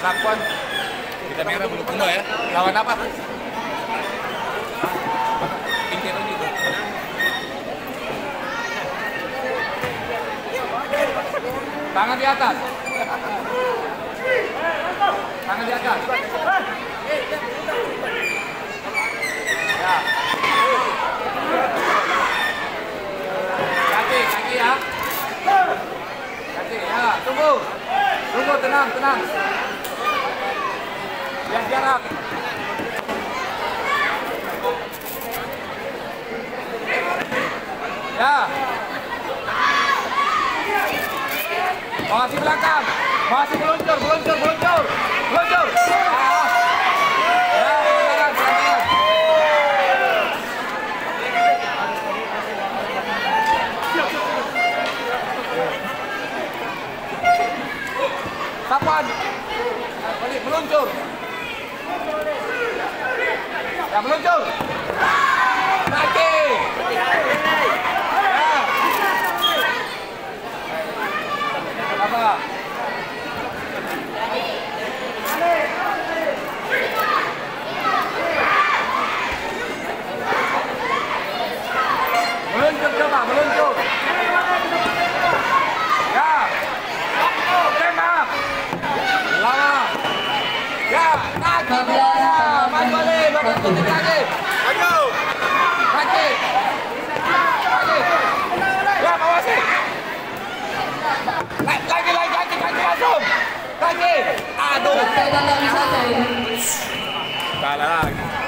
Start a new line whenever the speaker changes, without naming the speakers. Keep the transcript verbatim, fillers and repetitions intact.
Lakuan.
Kita merah bulu kuno ya.
Lawan apa? Pinggir gitu. Tangan di atas. Tangan di atas. Ya. Kaki, kaki ya. Kaki ya. Tunggu. Tunggu, tenang, tenang. Lihat jarak. Ya. Masih belakang. Masih meluncur, meluncur, meluncur. Meluncur. Ah. Ya, pelan-pelan, pelan-pelan. Kapan? Balik, meluncur. Ya, meluncur. Kaki. Ya. Apa? Meluncur coba, meluncur. Ya. Tembak. Lama. Ya, kaki bawah. Maju balik, bapak tutup kaki. Maju. Kaki. Kaki. Ya, bawah sih. Lagi, lagi, lagi, kaki, kaki langsung. Kaki. Aduh.
Kalah lagi.